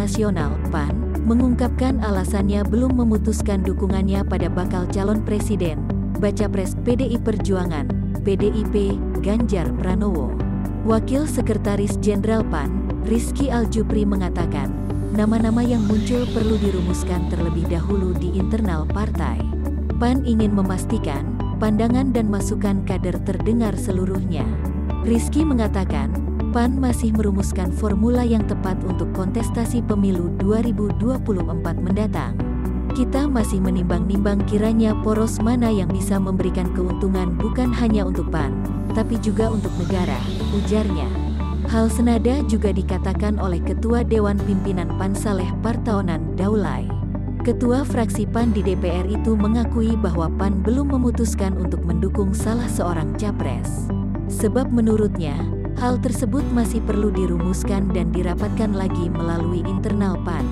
Nasional (PAN) mengungkapkan alasannya belum memutuskan dukungannya pada bakal calon presiden, baca pres PDI Perjuangan, PDIP, Ganjar Pranowo. Wakil Sekretaris Jenderal PAN, Rizky Aljupri mengatakan, nama-nama yang muncul perlu dirumuskan terlebih dahulu di internal partai. PAN ingin memastikan pandangan dan masukan kader terdengar seluruhnya. Rizky mengatakan, PAN masih merumuskan formula yang tepat untuk kontestasi pemilu 2024 mendatang. Kita masih menimbang-nimbang kiranya poros mana yang bisa memberikan keuntungan bukan hanya untuk PAN, tapi juga untuk negara, ujarnya. Hal senada juga dikatakan oleh Ketua Dewan Pimpinan PAN Saleh Partaonan Daulay. Ketua fraksi PAN di DPR itu mengakui bahwa PAN belum memutuskan untuk mendukung salah seorang capres. Sebab menurutnya, hal tersebut masih perlu dirumuskan dan dirapatkan lagi melalui internal PAN.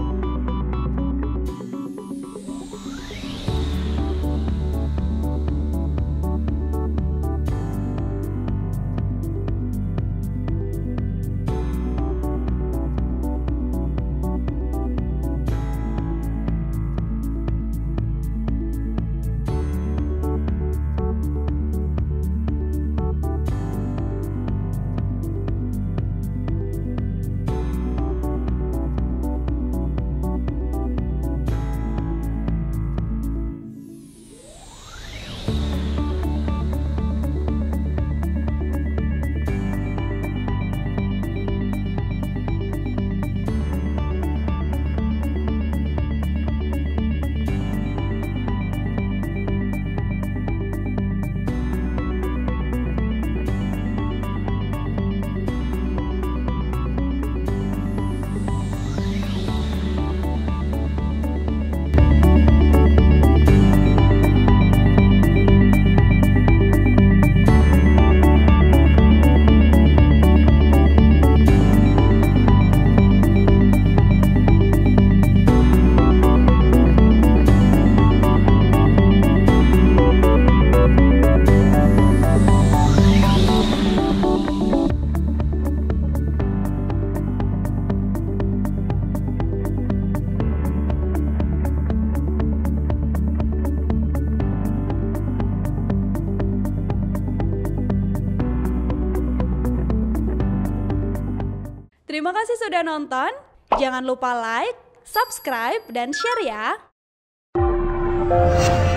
Terima kasih sudah nonton. Jangan lupa like, subscribe, dan share ya.